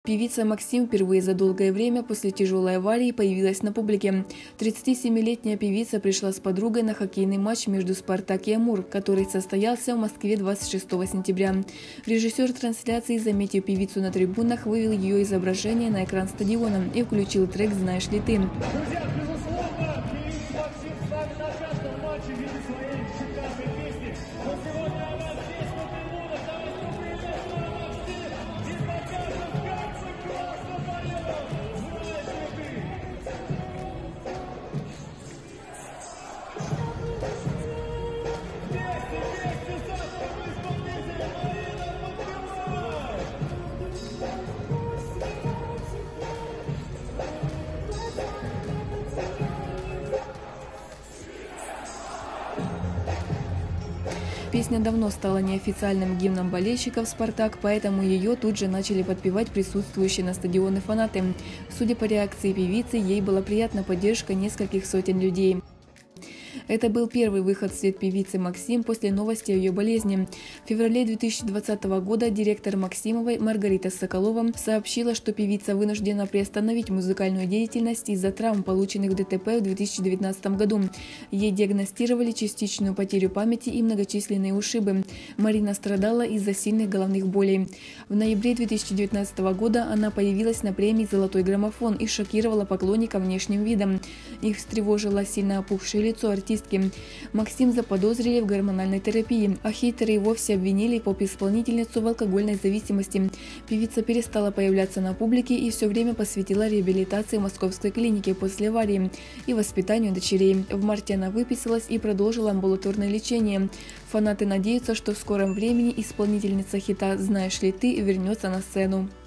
Певица Максим впервые за долгое время после тяжелой аварии появилась на публике. 37-летняя певица пришла с подругой на хоккейный матч между «Спартак» и «Амур», который состоялся в Москве 26 сентября. Режиссер трансляции, заметив певицу на трибунах, вывел ее изображение на экран стадиона и включил трек «Знаешь ли ты?». Друзья, безусловно, певица Максим с нами на каждом матче в виде своей шикарной песни. Но сегодня она здесь, на трибунах. Давайте поприветствуем Максим и покажем, как мы классно поем. Знаешь ли ты? Вместе с автором исполнителем Марина Подбилова. Песня давно стала неофициальным гимном болельщиков «Спартак», поэтому ее тут же начали подпевать присутствующие на стадионе фанаты. Судя по реакции певицы, ей была приятна поддержка нескольких сотен людей. Это был первый выход в свет певицы Максим после новости о ее болезни. В феврале 2020 года директор Максимовой Маргарита Соколова сообщила, что певица вынуждена приостановить музыкальную деятельность из-за травм, полученных в ДТП в 2019 году. Ей диагностировали частичную потерю памяти и многочисленные ушибы. Марина страдала из-за сильных головных болей. В ноябре 2019 года она появилась на премии «Золотой граммофон» и шокировала поклонников внешним видом. Их встревожило сильно опухшее лицо артистки. Максим заподозрили в гормональной терапии, а хейтеры и вовсе обвинили поп-исполнительницу в алкогольной зависимости. Певица перестала появляться на публике и все время посвятила реабилитации в московской клинике после аварии и воспитанию дочерей. В марте она выписалась и продолжила амбулаторное лечение. Фанаты надеются, что в скором времени исполнительница хита «Знаешь ли ты?» вернется на сцену.